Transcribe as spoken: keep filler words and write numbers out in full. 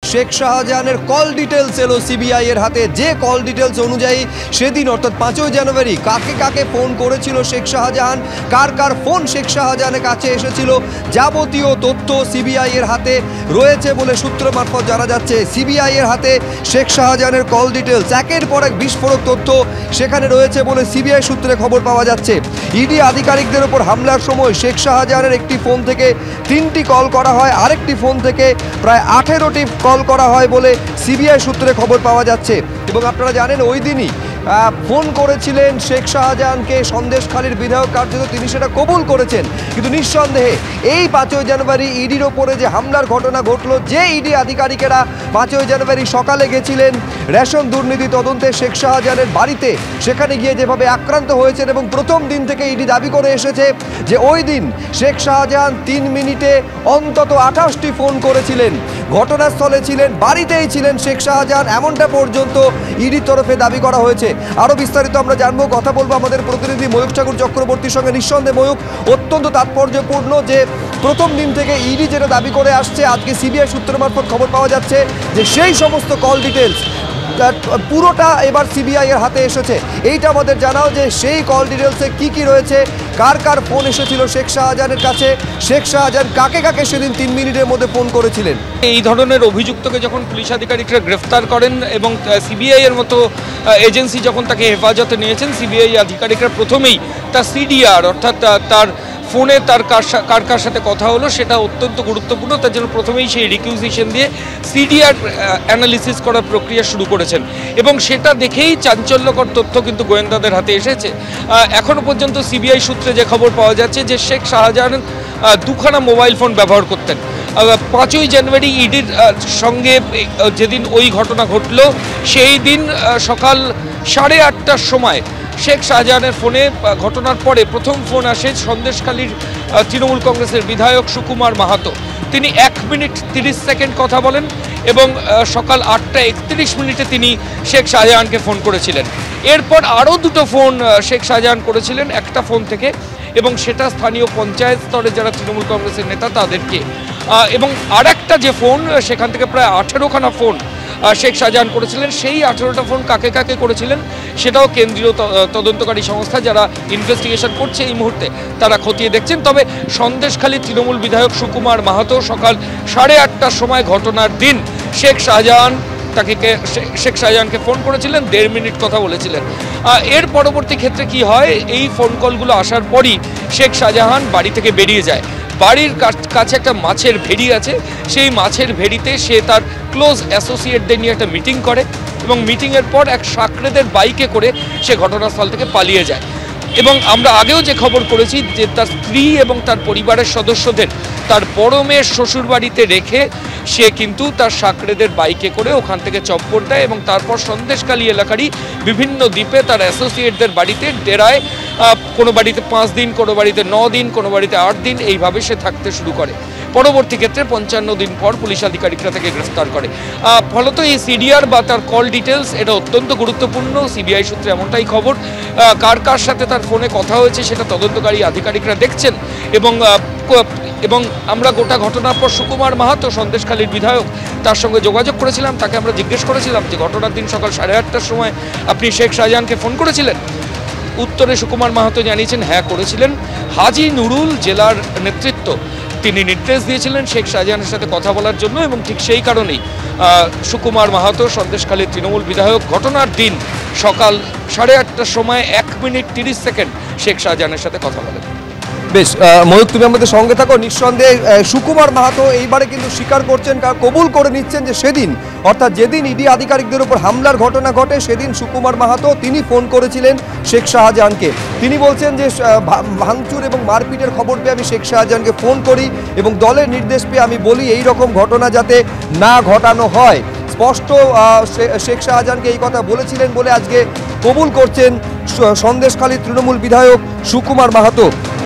শেখ শাহজাহানের call details এলো CBI এর হাতে। যে কল ডিটেলস অনুযায়ী সেদিন অর্থাৎ পাঁচই জানুয়ারি কাকে কাকে ফোন করেছিল শেখ শাহজাহান, কার কার ফোন শেখ শাহজাহানের কাছে এসেছিল, যাবতীয় তথ্য সিবিআই এর হাতে রয়েছে বলে সূত্র মারফত জানা যাচ্ছে। সিবিআই এর হাতে শেখ শাহজাহানের কল ডিটেলস, একের পর এক বিস্ফোরক তথ্য সেখানে রয়েছে বলে সিবিআই সূত্রে খবর পাওয়া যাচ্ছে। ইডি আধিকারিকদের ওপর হামলার সময় শেখ শাহজাহানের একটি ফোন থেকে তিনটি কল করা হয়, আরেকটি ফোন থেকে প্রায় আঠেরোটি কল করা হয় বলে সিবিআই সূত্রে খবর পাওয়া যাচ্ছে। এবং আপনারা জানেন ওই দিনই ফোন করেছিলেন শেখ শাহজাহানকে সন্দেশখালীর বিধায়ক কার্যত, তিনি সেটা কবুল করেছেন। কিন্তু নিঃসন্দেহে এই পাঁচই জানুয়ারি ইডির ওপরে যে হামলার ঘটনা ঘটল, যে ইডি আধিকারিকেরা পাঁচই জানুয়ারি সকালে গেছিলেন রেশন দুর্নীতি তদন্তে শেখ শাহজাহানের বাড়িতে, সেখানে গিয়ে যেভাবে আক্রান্ত হয়েছেন এবং প্রথম দিন থেকে ইডি দাবি করে এসেছে যে ওই দিন শেখ শাহজাহান তিন মিনিটে অন্তত আঠাশটি ফোন করেছিলেন, ঘটনাস্থলে ছিলেন, বাড়িতেই ছিলেন শেখ শাহজাহান, এমনটা পর্যন্ত ইডির তরফে দাবি করা হয়েছে। আরও বিস্তারিত আমরা জানবো, কথা বলবো আমাদের প্রতিনিধি ময়ূক ঠাকুর চক্রবর্তীর সঙ্গে। নিঃসন্দেহে ময়ূক, অত্যন্ত তাৎপর্যপূর্ণ যে প্রথম দিন থেকে ইডি যেটা দাবি করে আসছে, আজকে সিবিআই সূত্র মারফত খবর পাওয়া যাচ্ছে যে সেই সমস্ত কল ডিটেলস পুরোটা এবার সিবিআই এর হাতে এসেছে। এইটা আমাদের জানাও যে সেই কল ডিটেলসে কি কি রয়েছে, কার কার ফোন এসেছিল শেখ শাহজাহানের কাছে, শেখ শাহজাহান কাকে কাকে সেদিন তিন মিনিটের মধ্যে ফোন করেছিলেন। এই ধরনের অভিযুক্তকে যখন পুলিশ আধিকারিকরা গ্রেফতার করেন এবং সিবিআই এর মতো এজেন্সি যখন তাকে হেফাজতে নিয়েছেন, সিবিআই আধিকারিকরা প্রথমেই তার সিডিআর অর্থাৎ তার ফোনে তার কার কার সাথে কথা হলো সেটা অত্যন্ত গুরুত্বপূর্ণ। তার জন্য প্রথমেই সেই রিকিউজিশন দিয়ে সিডিআর অ্যানালিসিস করার প্রক্রিয়া শুরু করেছেন এবং সেটা দেখেই চাঞ্চল্যকর তথ্য কিন্তু গোয়েন্দাদের হাতে এসেছে। এখনও পর্যন্ত সিবিআই সূত্রে যে খবর পাওয়া যাচ্ছে যে শেখ শাহজাহান দুখানা মোবাইল ফোন ব্যবহার করতেন। পাঁচই জানুয়ারি ইডির সঙ্গে যেদিন ওই ঘটনা ঘটল, সেই দিন সকাল সাড়ে আটটার সময় শেখ শাহজাহানের ফোনে ঘটনার পরে প্রথম ফোন আসে সন্দেশখালীর তৃণমূল কংগ্রেসের বিধায়ক সুকুমার মাহাতো। তিনি এক মিনিট তিরিশ সেকেন্ড কথা বলেন এবং সকাল আটটা একত্রিশ মিনিটে তিনি শেখ শাহজাহানকে ফোন করেছিলেন। এরপর আরও দুটো ফোন শেখ শাহজাহান করেছিলেন একটা ফোন থেকে, এবং সেটা স্থানীয় পঞ্চায়েত স্তরে যারা তৃণমূল কংগ্রেসের নেতা তাদেরকে। এবং আর একটা যে ফোন, সেখান থেকে প্রায় আঠেরোখানা ফোন শেখ শাহজাহান করেছিলেন। সেই আঠেরোটা ফোন কাকে কাকে করেছিলেন সেটাও কেন্দ্রীয় তদন্তকারী সংস্থা যারা ইনভেস্টিগেশন করছে এই মুহূর্তে তারা খতিয়ে দেখছেন। তবে সন্দেশখালী তৃণমূল বিধায়ক সুকুমার মাহাতো সকাল সাড়ে আটটার সময় ঘটনার দিন শেখ শাহজাহান তাকে শেখ শাহজাহানকে ফোন করেছিলেন, দেড় মিনিট কথা বলেছিলেন। এর পরবর্তী ক্ষেত্রে কি হয়, এই ফোন কলগুলো আসার পরই শেখ শাহজাহান বাড়ি থেকে বেরিয়ে যায়। বাড়ির কাছে একটা মাছের ভেড়ি আছে, সেই মাছের ভেড়িতে সে তার ক্লোজ অ্যাসোসিয়েটদের নিয়ে একটা মিটিং করে এবং মিটিংয়ের পর এক সাকরেদের বাইকে করে সে ঘটনাস্থল থেকে পালিয়ে যায়। এবং আমরা আগেও যে খবর করেছি যে তার স্ত্রী এবং তার পরিবারের সদস্যদের তার বড় মেয়ের শ্বশুরবাড়িতে রেখে সে কিন্তু তার সাকরেদের বাইকে করে ওখান থেকে চপ্পর দেয় এবং তারপর সন্দেশখালী এলাকারই বিভিন্ন দ্বীপে তার অ্যাসোসিয়েটদের বাড়িতে ডেরায়, কোনো বাড়িতে পাঁচ দিন, কোনো বাড়িতে ন দিন, কোনো বাড়িতে আট দিন, এইভাবে সে থাকতে শুরু করে। পরবর্তী ক্ষেত্রে পঞ্চান্ন দিন পর পুলিশ আধিকারিকরা তাকে গ্রেফতার করে। ফলত এই সিডিআর বা তার কল ডিটেলস এটা অত্যন্ত গুরুত্বপূর্ণ। সিবিআই সূত্রে এমনটাই খবর। কার কার সাথে তার ফোনে কথা হয়েছে সেটা তদন্তকারী আধিকারিকরা দেখছেন। এবং এবং আমরা গোটা ঘটনার পর সুকুমার মাহাতো সন্দেশখালীর বিধায়ক, তার সঙ্গে যোগাযোগ করেছিলাম। তাকে আমরা জিজ্ঞেস করেছিলাম যে ঘটনার দিন সকাল সাড়ে আটটার সময় আপনি শেখ শাহজাহানকে ফোন করেছিলেন? উত্তরে সুকুমার মাহাতো জানিয়েছেন হ্যাঁ করেছিলেন। হাজি নুরুল জেলার নেতৃত্ব তিনি নির্দেশ দিয়েছিলেন শেখ শাহজাহানের সাথে কথা বলার জন্য, এবং ঠিক সেই কারণেই সুকুমার মাহাতো সন্দেশখালীর তৃণমূল বিধায়ক ঘটনার দিন সকাল সাড়ে আটটার সময় এক মিনিট তিরিশ সেকেন্ড শেখ শাহজাহানের সাথে কথা বলেন। বেশ ময়ূক, তুমি আমাদের সঙ্গে থাকো। নিঃসন্দেহে সুকুমার মাহাতো এইবারে কিন্তু স্বীকার করছেন, কবুল করে নিচ্ছেন যে সেদিন অর্থাৎ যেদিন ইডি আধিকারিকদের উপর হামলার ঘটনা ঘটে সেদিন সুকুমার মাহাতো তিনি ফোন করেছিলেন শেখ শাহজাহানকে। তিনি বলছেন যে ভাঙচুর এবং মারপিটের খবর পেয়ে আমি শেখ শাহজাহানকে ফোন করি এবং দলের নির্দেশ পেয়ে আমি বলি এই রকম ঘটনা যাতে না ঘটানো হয়। স্পষ্ট শেখ শাহজাহানকে এই কথা বলেছিলেন বলে আজকে কবুল করছেন সন্দেশখালী তৃণমূল বিধায়ক সুকুমার মাহাতো।